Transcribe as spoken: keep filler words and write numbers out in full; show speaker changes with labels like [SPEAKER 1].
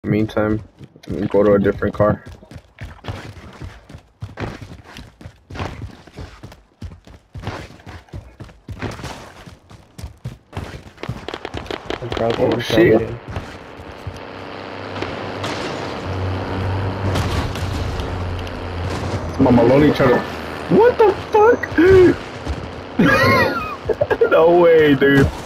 [SPEAKER 1] Meantime, go to a different car. Oh shit! My Maloney trying to. What the fuck? No way, dude.